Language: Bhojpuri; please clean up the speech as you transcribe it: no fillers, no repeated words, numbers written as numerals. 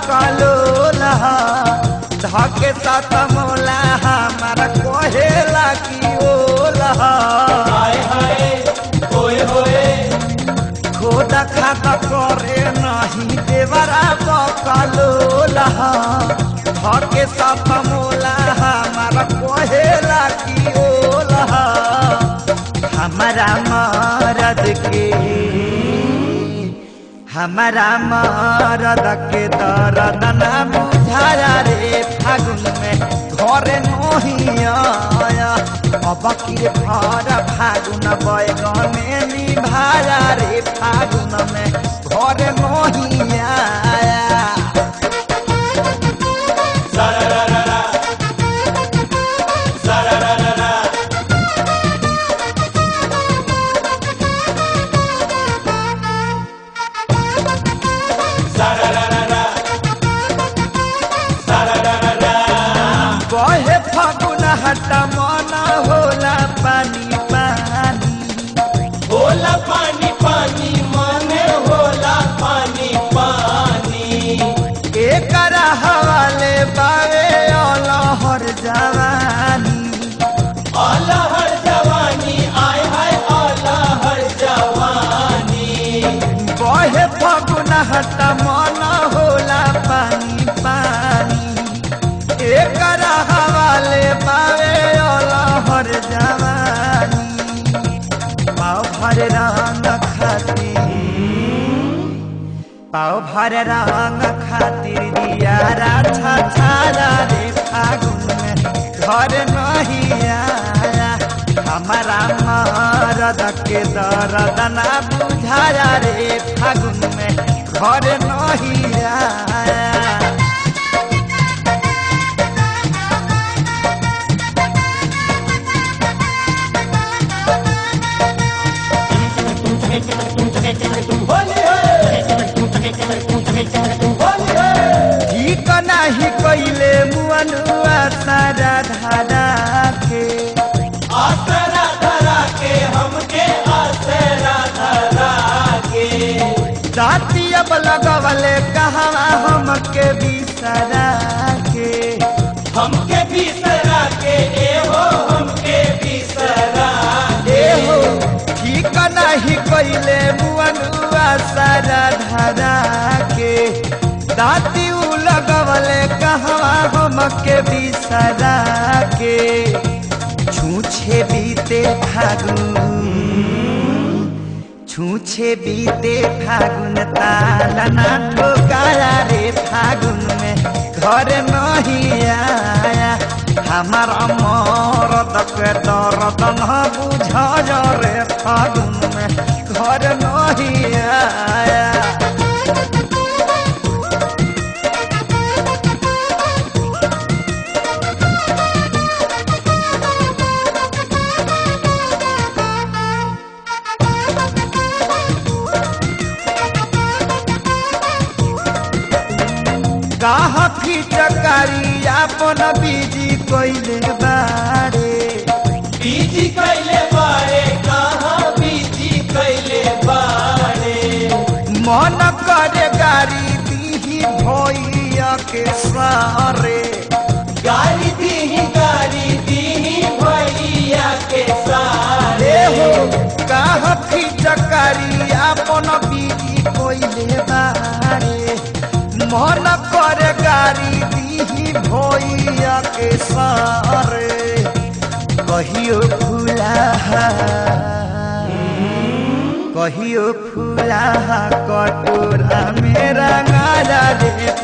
बकलोला धके साथ मोला हमारा कोहेला की ओला हाय हाय होए होए खोदा खाता करे नहीं देवरा बकलोला धके साथ मोला हमारा कोहेला की ओला हमारा मरद के दर्द ना बुझाया रे फागुन में घरे नहीं आया अब की घर फागुन बैगने निभाया रे फागुन में घरे नहीं आया बहे फागुन हटा मना होला पानी पानी होला पानी पानी माने होला पानी पानी एकरा हवाले बावे अलहर जवानी अलहर जवानी आय हाय अलहर जवानी बहे फागुन हटा मना होला पानी पानी एकरा हवाले बावे अलहर जवानी पाव भर रंग खातिर दिया राछा छाला रे फागुन में घर नहीं आया हमारा मरद के दर्द ना बुझाया रे फागुन में घर नहीं आया ठीक नहीं कैले मुअनुआ सारा धरा के आसरा धरा के हमके आसरा धरा के दाती अब लगवले कहवा हमके बिसरा के बिसरा के एहो हमके बिसरा एहो ठीक नहीं कैले मुअनुआ सारा धरा के दाती लगवले कहवा हमके बिसरा के छूछे बीते फागुन ताला ना ठोकाया रे फागुन में घर नहीं आया हमारा मरद के दर्द न बुझा रे फागुन में घर नहीं आया कहा फिटकारी अपन बीजी कैले बारे बीजी कैले बारे कहाँ बीजी कैले बारे मन करे गारी दीही भैया के सारे गाली दीही भैया के सारे हो कहा फिटकारी अपन बीजी कैले बारे मन करे गारी दीही भैया के सारे कहियो फूला कटोरा मेरा गाला रे